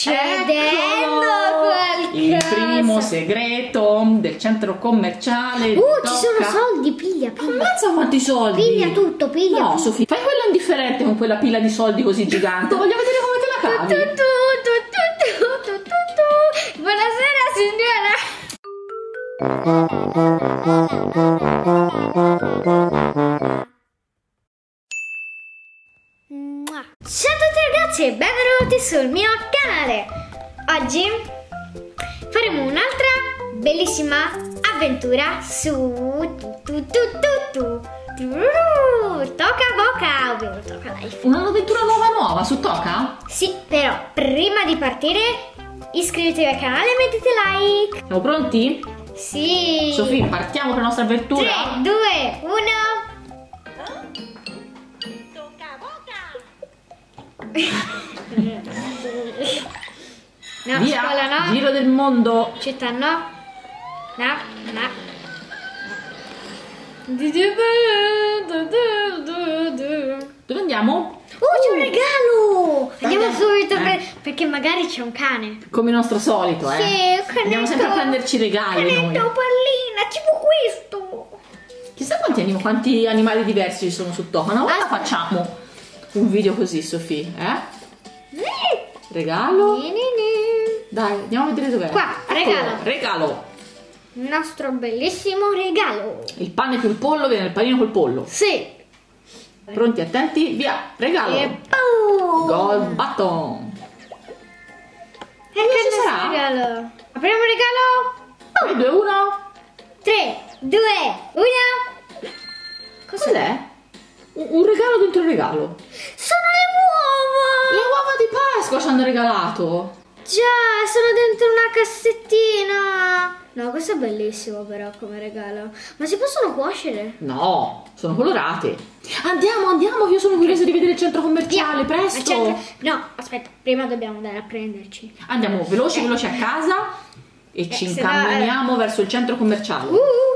succedendo qualcosa. Il primo segreto del centro commerciale. Ci sono soldi, piglia. Ammazza quanti soldi. Piglia tutto, piglia. No, Sofì, fai quello indifferente con quella pila di soldi così gigante. Voglio vedere come te la cavi. Buonasera signora. Ciao a tutti ragazzi e benvenuti sul mio canale. Oggi faremo un'altra bellissima avventura su Toca Boca, ovvero Toca Life. Un'avventura nuova su Toca? Sì, però prima di partire iscrivetevi al canale e mettete like. Siamo pronti? Sì. Sofì, partiamo per la nostra avventura. 3, 2, 1. No, Via, scuola no. giro del mondo. Città no. No. Dove andiamo? C'è un regalo! Andiamo dai. subito perché magari c'è un cane. Come il nostro solito, Sì, un canetto. Andiamo sempre a prenderci regali noi. Canetto, pallina, tipo questo. Chissà quanti animali diversi ci sono su Toca. Una volta facciamo un video così, Sofì, Regalo. Dai, andiamo a vedere dov'è. Qua, Regalo. Il nostro bellissimo regalo. Il pane più il pollo viene il panino col pollo. Sì. Pronti, attenti, via. Regalo. E boom. Gold button. Ecco il ci nostro sarà? regalo. Apriamo il regalo. 3, 2, 1. 3, 2, 1. Cos'è? Un regalo dentro il regalo. Sono le uova. Le uova di Pasqua ci hanno regalato. Già, sono dentro una cassettina. No, questo è bellissimo però come regalo. Ma si possono cuocere? No, sono colorate. Andiamo, che io sono curiosa di vedere il centro commerciale, presto. No, aspetta, prima dobbiamo andare a prenderci. Andiamo veloci a casa e ci se no, incamminiamo verso il centro commerciale.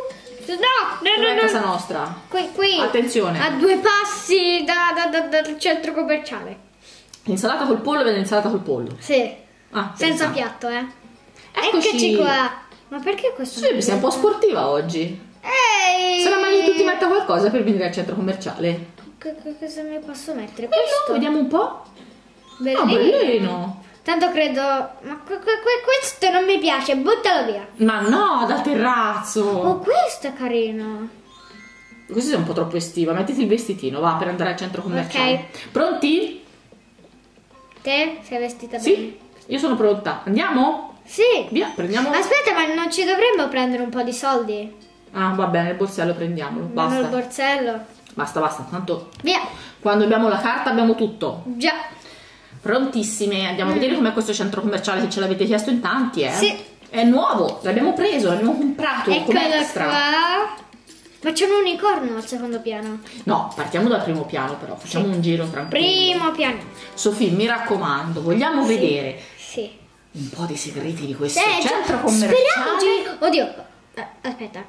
No, casa nostra. Qui. Attenzione. A 2 passi dal centro commerciale. L'insalata col pollo viene l'insalata col pollo. Sì. Senza interessante. piatto, Eccoci qua. Ma perché questo? Sì, sei un po' sportiva oggi. Ehi! Sarà meglio che tu ti metta qualcosa per venire al centro commerciale. Cosa mi posso mettere? Quello, Questo? vediamo un po'. Bellino. Ah, bellino. Tanto credo... Ma questo non mi piace, buttalo via. Ma no, dal terrazzo. Oh, questo è carino. Così sei un po' troppo estiva. Mettiti il vestitino, va, per andare al centro commerciale. Ok. Pronti? Te sei vestita bene? Sì, io sono pronta. Andiamo? Sì. Via, prendiamo. Aspetta, ma non ci dovremmo prendere un po' di soldi? Ah, va bene, il borsello prendiamolo. Non il Basta. borsello. Basta. Tanto Via. quando abbiamo la carta abbiamo tutto. Già. Prontissime. Andiamo a vedere com'è questo centro commerciale che ce l'avete chiesto in tanti, Sì. È nuovo, l'abbiamo preso, l'abbiamo comprato come Eccolo extra. qua. Ma c'è un unicorno al secondo piano. No, partiamo dal primo piano però, facciamo un giro tranquillo. Primo piano. Sofì, mi raccomando, vogliamo vedere Sì. un po' di segreti di questo Già, centro commerciale. speriamo. Oddio. Aspetta.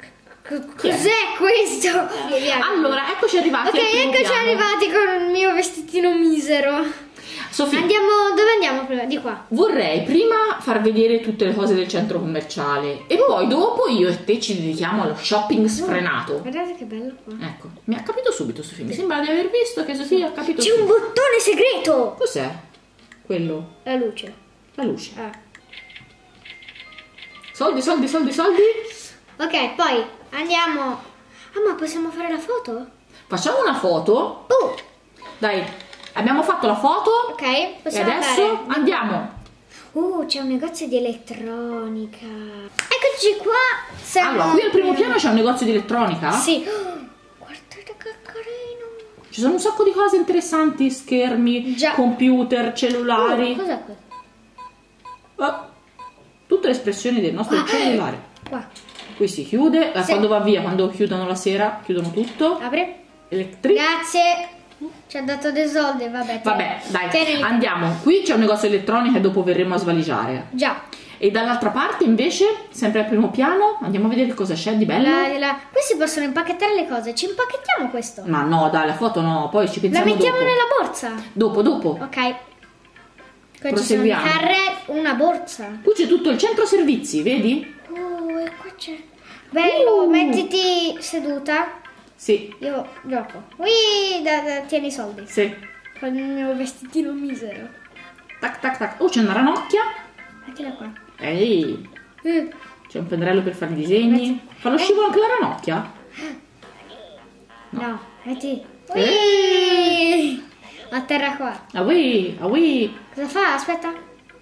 Cos'è questo? Via. Allora, eccoci arrivati Ok, al primo eccoci piano. arrivati con il mio vestitino misero. Sofì, Dove andiamo prima? Di qua. vorrei prima far vedere tutte le cose del centro commerciale e poi dopo io e te ci dedichiamo allo shopping sfrenato. Guardate che bello qua. Ecco, mi ha capito subito Sofì, mi sembra di aver visto che Sofì ha capito C'è un subito. bottone segreto. Cos'è? Quello? La luce. La luce. Ah. Soldi. Ok, poi andiamo. Ah, ma possiamo fare la foto? Facciamo una foto. Dai, abbiamo fatto la foto. Ok, E possiamo adesso andare. andiamo. C'è un negozio di elettronica. Eccoci qua. Siamo... Allora, qui al primo piano c'è un negozio di elettronica. Sì. Guardate che carino. Ci sono un sacco di cose interessanti, schermi, Già. computer, cellulari. Cos'è questo? Tutte le espressioni del nostro cellulare. Qua. Qui si chiude, Sì. quando va via, quando chiudono la sera, chiudono tutto. Apri. Grazie. Ci ha dato dei soldi, vabbè. Vabbè, dai, Tienili. andiamo. Qui c'è un negozio di elettronica e dopo verremo a svaligiare. Già. E dall'altra parte invece, sempre al primo piano, andiamo a vedere che cosa c'è di bello. Qui si possono impacchettare le cose. Ci impacchettiamo questo. Ma no, dai, la foto no, poi ci La pensiamo mettiamo dopo. nella borsa. Dopo. Ok. Qua ci sono Proseguiamo. una borsa. Qui c'è tutto il centro servizi, vedi? E qua c'è. Bello, mettiti seduta. Sì, Io gioco. Tieni i soldi. sì. Con il mio vestitino misero. Tac tac tac. Oh, c'è una ranocchia. Mettila qua. Ehi, Eh, c'è un pennarello per fare i disegni. Fanno scivolo anche la ranocchia? No, metti. Eh. A terra qua. Ah oui. Cosa fa? Aspetta.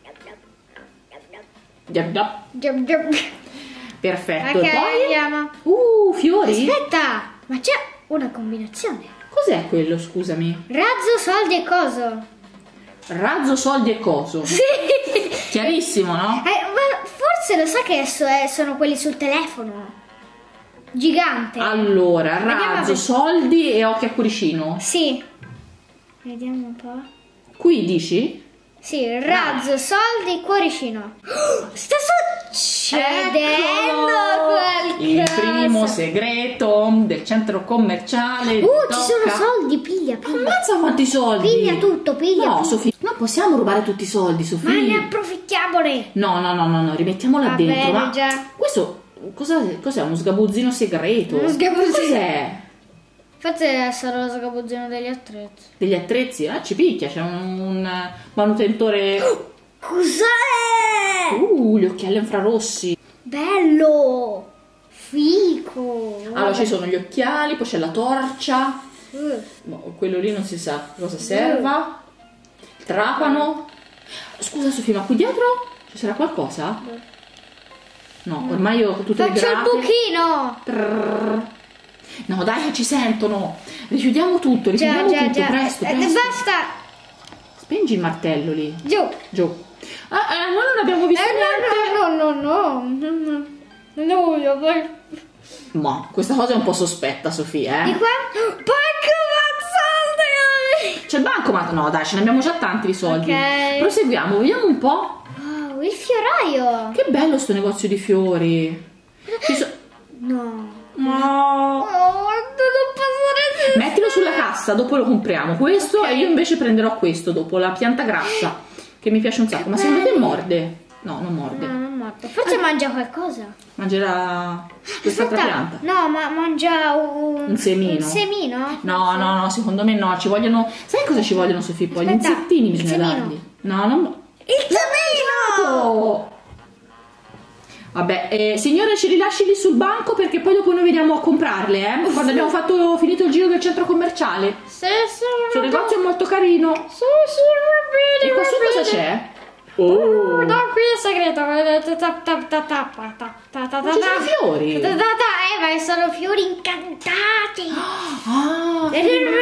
Giap, giap. Giup. Perfetto. Ok, E poi? andiamo. Fiori. Aspetta, ma c'è una combinazione. Cos'è quello, scusami? Razzo, soldi e coso. Razzo, soldi e coso. Sì. Chiarissimo, no? Ma forse lo sa che sono quelli sul telefono. Gigante. Allora, Vediamo razzo, se- soldi e occhi a cuoricino. Sì. Vediamo un po'. Qui dici? Sì, razzo, soldi, cuoricino. Sta succedendo Eccolo! Il qualcosa. primo segreto del centro commerciale. Ci sono Tocca- soldi, piglia. Ammazza quanti soldi! Piglia tutto, piglia No, tutto. Sofì, non possiamo rubare tutti i soldi, Sofì. Ma ne approfittiamone. No, rimettiamola Va dentro. bene, Ma già. questo cos'è? Uno sgabuzzino segreto? Uno sgabuzzino. Cos'è? Forse sarà lo sgabuzzino degli attrezzi. Degli attrezzi? Ci picchia, c'è un manutentore. Cos'è? Gli occhiali infrarossi. Bello. Fico. Allora ci sono gli occhiali, poi c'è la torcia. No, quello lì non si sa cosa serva. Trapano. Scusa Sofì, ma qui dietro ci sarà qualcosa? No, ormai io ho tutte le Faccio il grafiche. buchino. Trrr. No dai, che ci sentono. Richiudiamo tutto, richiudiamo tutto, presto. Basta. Spingi il martello lì. Giù. Giù. Noi non abbiamo visto niente. No, io poi. Ma questa cosa è un po' sospetta, Sofia, Di qua? Soldi! C'è il bancomat? No, dai, ce ne abbiamo già tanti di soldi. Ok. Proseguiamo, vediamo un po'. Wow, il fioraio! Che bello sto negozio di fiori. No. No. Oh, non posso resistere. Mettilo sulla cassa, dopo lo compriamo. Questo e io invece prenderò questo dopo, la pianta grassa, che mi piace un sacco. Ma secondo te morde? No, non morde. No, non morto. Forse mangia qualcosa. Mangerà quest'altra pianta. No, ma mangia Un semino. Un semino? No, secondo me no, ci vogliono. Sai cosa ci vogliono, Sofì? Poi gli Aspetta, insettini il bisogna semino. dargli. No. Il semino! Oh. Vabbè, signore, ci rilasci lì sul banco perché poi dopo noi veniamo a comprarle, quando abbiamo finito il giro del centro commerciale. Sì. Questo negozio è molto carino. Sì, va bene. E qua su cosa c'è? No, qui è segreto. Non ci sono fiori. Ma sono fiori incantati. Ah,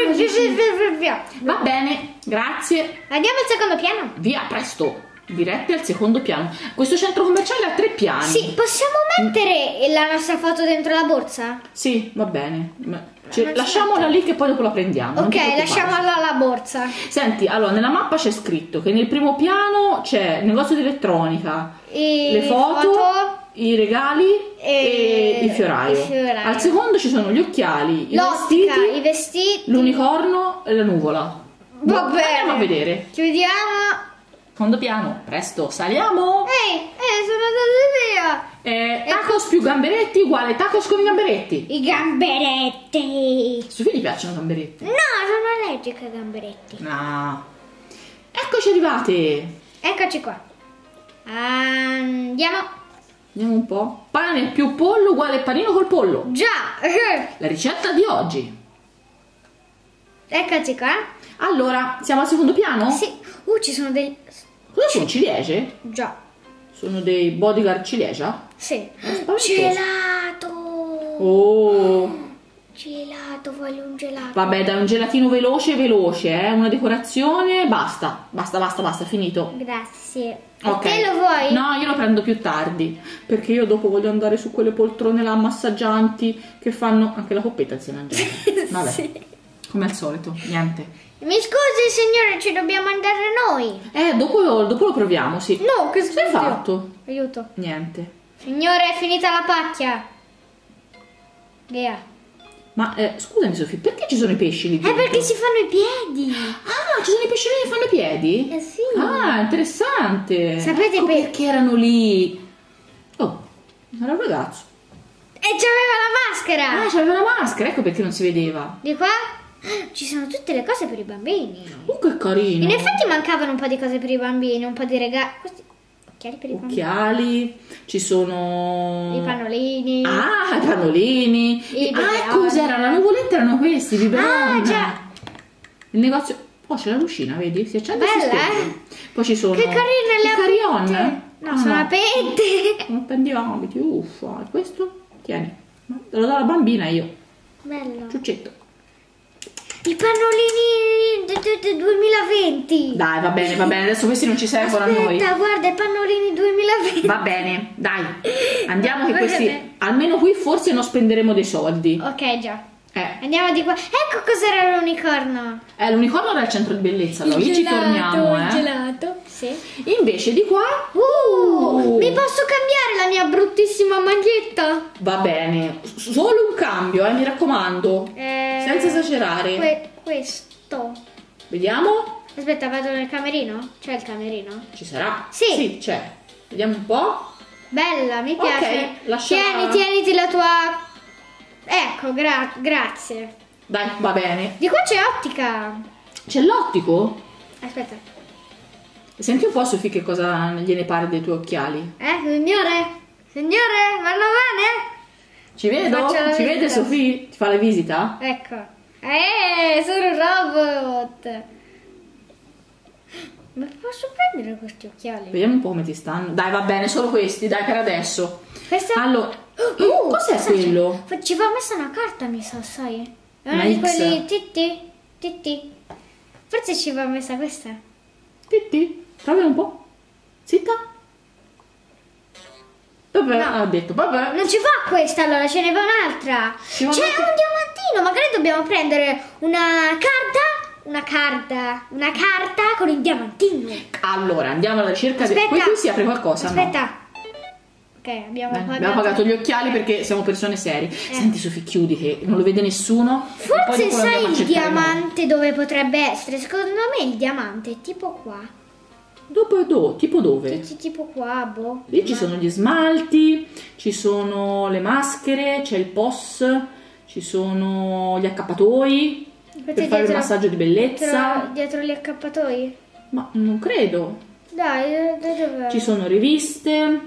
va bene, grazie. Andiamo al secondo piano. Via, presto. Dirette al secondo piano. Questo centro commerciale ha 3 piani. Sì, possiamo mettere la nostra foto dentro la borsa? Sì, va bene. Lasciamola lì che poi dopo la prendiamo. non Ok, ti preoccupare. lasciamola alla borsa. Senti, allora nella mappa c'è scritto che nel primo piano c'è il negozio di elettronica, le foto, i regali e il fioraio. Al secondo ci sono gli occhiali, L'ottica, i i vestiti, vestiti. l'unicorno e la nuvola. Va bene. Andiamo a vedere. Chiudiamo. Secondo piano, presto, saliamo. Sono andate via. Tacos più gamberetti uguale tacos con i gamberetti. I gamberetti. A Sofia gli piacciono i gamberetti? No, sono allergica ai gamberetti. No. Eccoci arrivate. Eccoci qua. Andiamo. Vediamo un po'. Pane più pollo uguale panino col pollo. Già. La ricetta di oggi. Eccoci qua. Allora, siamo al secondo piano? Sì. Ci sono dei... Cosa sono ciliegie? Già. Sono dei bodyguard ciliegia? Sì. Spaventoso. Gelato. Oh. Gelato, voglio un gelato. Vabbè, dai, un gelatino veloce, una decorazione, basta, finito. Grazie. Ok. Te lo vuoi? No, io lo prendo più tardi, perché io dopo voglio andare su quelle poltrone là massaggianti che fanno anche la coppetta insieme a mangiare. Vabbè, Sì. come al solito, niente. Mi scusi signore, ci dobbiamo andare noi. Dopo lo proviamo, sì. No, che Cosa hai fatto? Aiuto. Niente. Signore, è finita la pacchia. Via. Ma scusami Sofì, perché ci sono i pesci lì È dentro? perché si fanno i piedi. Ah, ci sono i pesciolini che fanno i piedi? Eh sì. Ah, interessante. Sapete Ecco per- perché erano lì. Oh, era un ragazzo. E c'aveva la maschera. Ah, c'aveva la maschera, ecco perché non si vedeva. Di qua ci sono tutte le cose per i bambini. Che carino. In effetti mancavano un po' di cose per i bambini, un po' di regali. Questi occhiali per i bambini. Occhiali, ci sono... I pannolini. Ah, i pannolini. I biberon. cos'era? La nuvoletta erano questi, i biberon. Ah, già. Il negozio... Oh, c'è la lucina, vedi? Si accende e si Bella, spegne. Poi ci sono... Che carine le i carillon. aperte. No, Ah, sono aperte. Non pendiamo, uffa. E questo? Tieni. Te lo do alla bambina io. Bello. Ciuccetto. I pannolini 2020. Dai, va bene, adesso questi non ci servono a noi. Aspetta, guarda, i pannolini 2020. Va bene, dai. Andiamo che Va questi... bene. Almeno qui forse non spenderemo dei soldi. Ok, già. Eh. Andiamo di qua. Ecco cos'era l'unicorno. L'unicorno era il centro di bellezza, allora lì ci torniamo, Il gelato. Sì. Invece di qua... Mi posso cambiare la mia bruttissima maglietta? Va bene, solo un cambio, mi raccomando. Senza esagerare. Questo. Vediamo. Aspetta, vado nel camerino? C'è il camerino? Ci sarà? Sì. Sì, c'è. Vediamo un po'. Bella, mi piace. lascia- Tieniti la tua... Ecco, grazie. Dai, va bene. Di qua c'è ottica. C'è l'ottico? Aspetta. Senti un po', Sofì, che cosa gliene pare dei tuoi occhiali. Signore? Signore, vanno bene? Ci vedo? Faccio la Ci vede, visita. Sofì? Ti fa la visita? Ecco. Sono un robot. Ma posso prendere questi occhiali? Vediamo un po' come ti stanno. Dai, va bene, solo questi, dai, per adesso. Questa... Allora, cos'è sai, quello? Ci va messa una carta, mi sa, sai? È Una uno di X. quelli titti. Forse ci va messa questa. Titti, provi un po'. Zitta. Vabbè, No. ha detto, vabbè. Non ci va questa, allora ce ne va un'altra. Ci C'è va un un'altra. diamantino, magari dobbiamo prendere una carta con il diamantino. Allora, andiamo alla ricerca di... Aspetta. Qui si apre qualcosa, no? Aspetta. Ok, Abbiamo pagato gli occhiali perché siamo persone serie. Senti Sofì, chiudi che non lo vede nessuno. e poi Forse dopo lo andiamo sai a il cercare noi. diamante dove potrebbe essere? Secondo me il diamante è tipo qua. Tipo dove? Tipo qua, boh. Lì ci sono gli smalti, ci sono le maschere, c'è il POS, ci sono gli accappatoi per fare il massaggio di bellezza. Dietro gli accappatoi? Ma non credo. Dai, dov'è? Ci sono riviste.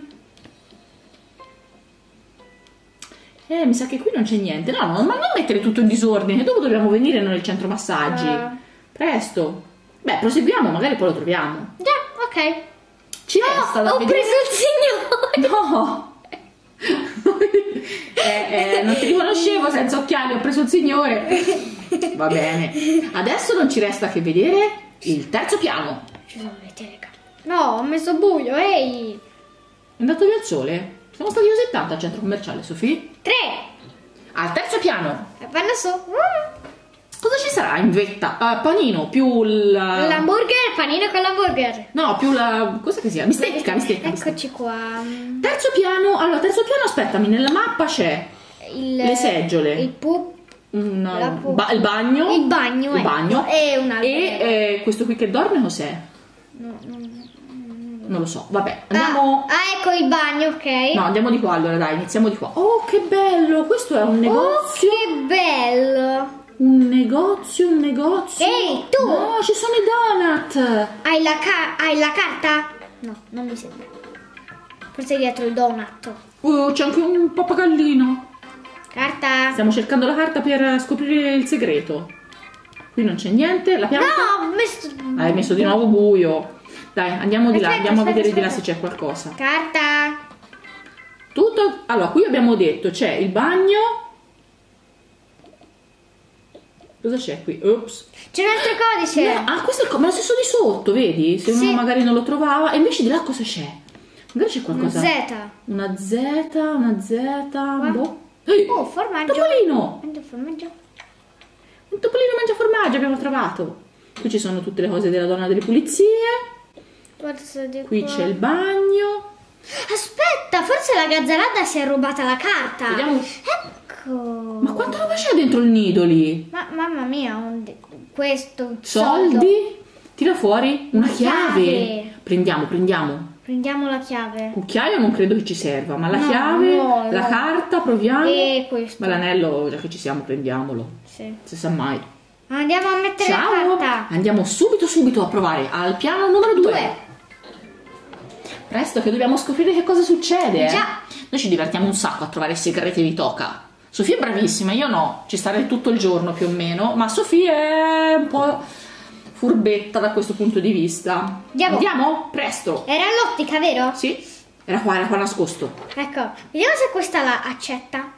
Mi sa che qui non c'è niente. No, ma non mettere tutto in disordine. Dopo dobbiamo venire noi nel centro massaggi. Presto. Beh, proseguiamo, magari poi lo troviamo. Già, ok. Ci resta da Ho vedere. preso il signore. No! Non ti riconoscevo senza occhiali, ho preso il signore. Va bene. Adesso non ci resta che vedere il terzo piano. Ci sono le telecamere. No, ho messo buio, ehi. È andato via il sole? Siamo stati così tanto al centro commerciale, Sofì? 3. Al terzo piano. Vanno su. Cosa ci sarà in vetta? Panino più la... L'hamburger, panino con l'hamburger. No, più la... Cosa che sia? Bistecca. Eccoci qua. Terzo piano. Allora, terzo piano, aspettami, nella mappa c'è le seggiole. Il pup. il bagno. Il bagno, Il bagno. E un altro. E questo qui che dorme cos'è? Non lo so, vabbè, andiamo... ecco il bagno, ok. No, andiamo di qua allora, dai, iniziamo di qua. Oh, che bello, questo è un negozio. Oh, che bello. Un negozio. Ehi, tu! No, ci sono i donut. Hai la carta? No, non mi sembra. Forse dietro il donut. C'è anche un pappagallino. Carta. Stiamo cercando la carta per scoprire il segreto. Qui non c'è niente, la pianta... No, ho messo... Hai messo di nuovo buio. Dai, andiamo di là, Aspetta, andiamo a vedere di là aspetta. se c'è qualcosa. Carta. Tutto... Allora, qui abbiamo detto, c'è il bagno. Cosa c'è qui? Ops. C'è un altro codice. No, questo è come lo stesso di sotto, vedi? Se uno Sì. magari non lo trovava. E invece di là cosa c'è? Magari c'è qualcosa. Z. Una Z. Boh. Oh, formaggio. Topolino! Mangia formaggio. Un topolino mangia formaggio abbiamo trovato. Qui ci sono tutte le cose della donna delle pulizie. Forse di Qui qua. c'è il bagno. Aspetta, forse la gazzarada si è rubata la carta. Vediamo. Ecco. Ecco. Ma quanto roba c'è dentro il nido lì? Ma mamma mia, questo un soldo. Soldi? Tira fuori una chiave. chiave. Prendiamo. Prendiamo la chiave. Cucchiaio non credo che ci serva, ma la No, chiave, no, la no. carta, proviamo. E questo. Ma l'anello, già che ci siamo, prendiamolo. Sì. Si sa mai. Andiamo a mettere la Ciao! carta. Andiamo subito a provare al piano numero 2. 2. Presto che dobbiamo scoprire che cosa succede. Già. Noi ci divertiamo un sacco a trovare i segreti di Toca. Sofia è bravissima, io no, ci starei tutto il giorno più o meno, ma Sofia è un po' furbetta da questo punto di vista. Andiamo? Presto. Era all'ottica, vero? Sì, era qua nascosto. Ecco, vediamo se questa la accetta.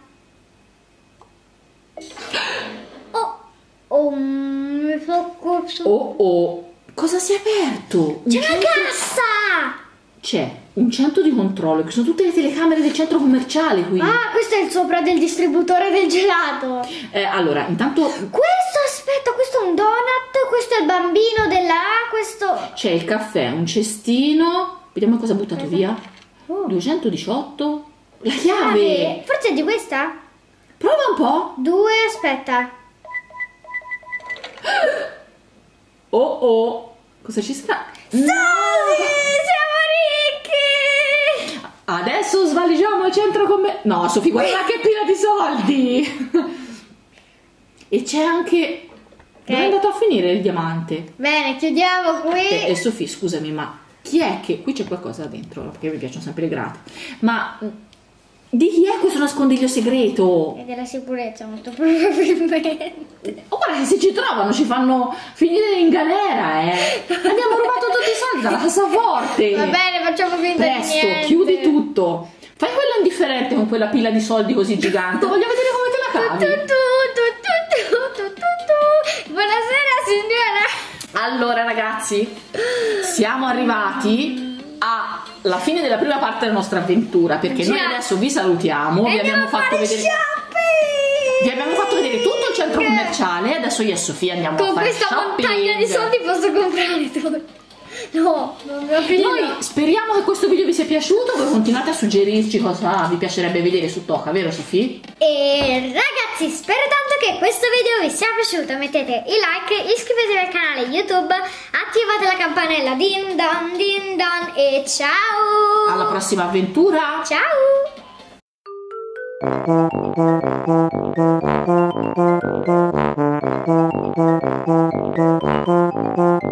Mi fa questo. Oh, cosa si è aperto? C'è una cassa! C'è un centro di controllo, che sono tutte le telecamere del centro commerciale qui. Ah, questo è il sopra del distributore del gelato. Allora, intanto Aspetta, questo è un donut, questo è il bambino questo... c'è il caffè, un cestino. Vediamo cosa ha buttato via. Oh. 218. La chiave. Forse è di questa? Prova un po'. 2, aspetta. Oh, cosa ci sta? Soldi! Siamo ricchi! Adesso svaligiamo il centro commerciale. No, Sofì, guarda che pila di soldi. E c'è anche... Dove è andato a finire il diamante? Bene, chiudiamo qui. E Sofì, scusami, ma chi è che... Qui c'è qualcosa dentro, perché mi piacciono sempre le grate. Ma di chi è questo nascondiglio segreto? E della sicurezza, molto probabilmente. Oh, guarda che se ci trovano ci fanno finire in galera, Abbiamo rubato tutti i soldi dalla cassaforte. Va bene, facciamo finta di Presto, niente. chiudi tutto. Fai quello indifferente con quella pila di soldi così gigante. Voglio vedere come te la cavi. Buonasera signora. Allora ragazzi, siamo arrivati alla fine della prima parte della nostra avventura, perché noi adesso vi salutiamo, vi abbiamo fatto vedere tutto il centro commerciale. Adesso io e Sofia andiamo a fare shopping. Con questa montagna di soldi posso comprare tutto. No, non mi ho finito. Noi speriamo che questo video vi sia piaciuto. Voi continuate a suggerirci cosa vi piacerebbe vedere su Toca, vero Sofì? E ragazzi, spero tanto che questo video vi sia piaciuto. Mettete i like, iscrivetevi al canale YouTube, attivate la campanella din don e ciao! Alla prossima avventura! Ciao!